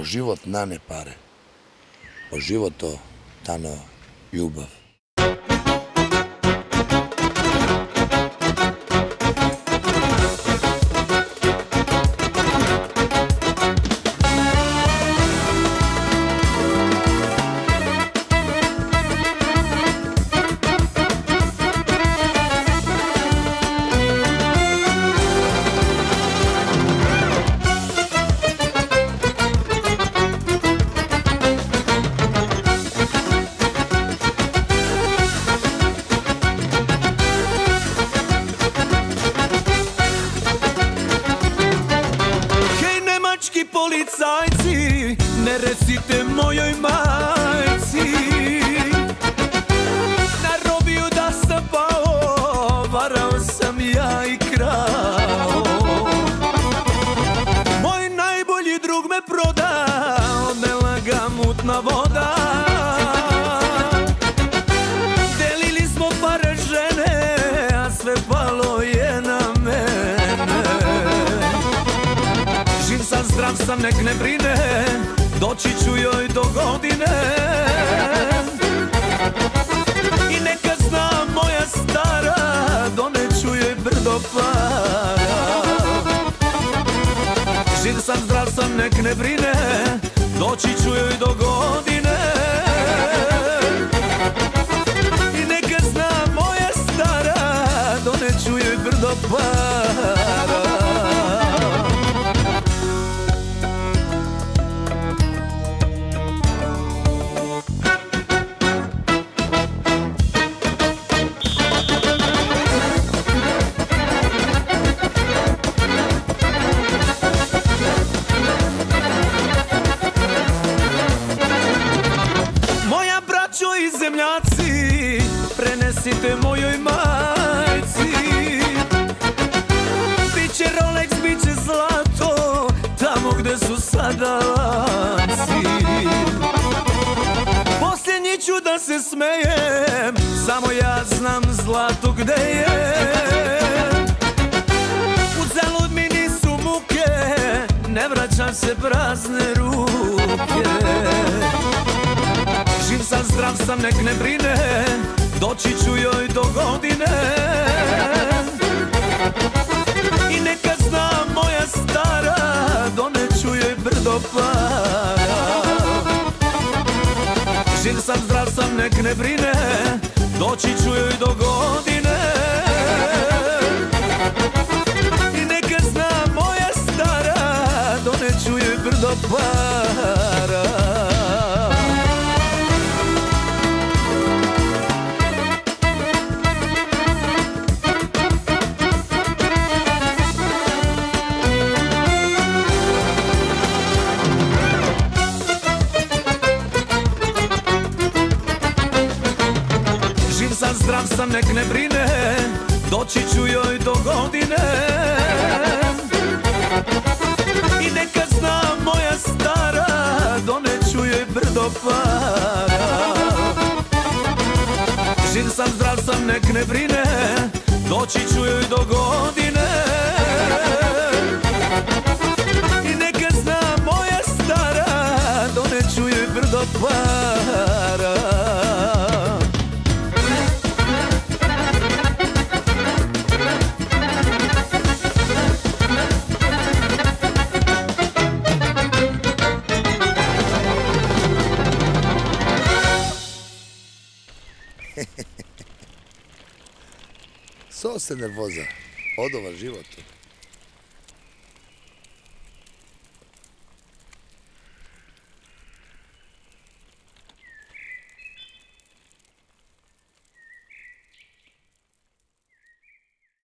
o život nane pare, o životo tano ljubav. Policajci, ne recite mojoj majci na robiju da sam pao, varao sam ja i krao. Moj najbolji drug me prodao, odnela ga mutna voda. Delili smo pare žene, a sve palo je na mene. Živ sam, zdrav sam, nek ne brine, doći ću joj do godine. I neka zna moja stara, doneću joj brdo para. Živ sam, zdrav sam, nek ne brine, doći ću joj do godine. I neka zna moja stara, doneću joj brdo para. I zemljaci, prenesite mojoj majci, biće Rolex, biće zlato, tamo gde su sada lanci. Posljednji ću da se smejem, samo ja znam zlato gde je. Uzalud mi nisu muke, ne vraćam se prazne ruke. Živ sam, zdrav sam, nek ne brine, doći ću joj do godine. I neka zna moja stara, doneću joj brdo para. Živ sam, zdrav sam, nek ne brine, doći ću joj do godine. I neka zna moja stara, doneću joj brdo para. Zdrav sam, nek ne brine, doći ću joj do godine. I neka zna moja stara, doneću joj brdo para. Živ sam, zdrav sam, nek ne brine, doći ću joj do godine. I neka zna moja stara, doneću joj brdo para. So se nervoza, odova životu.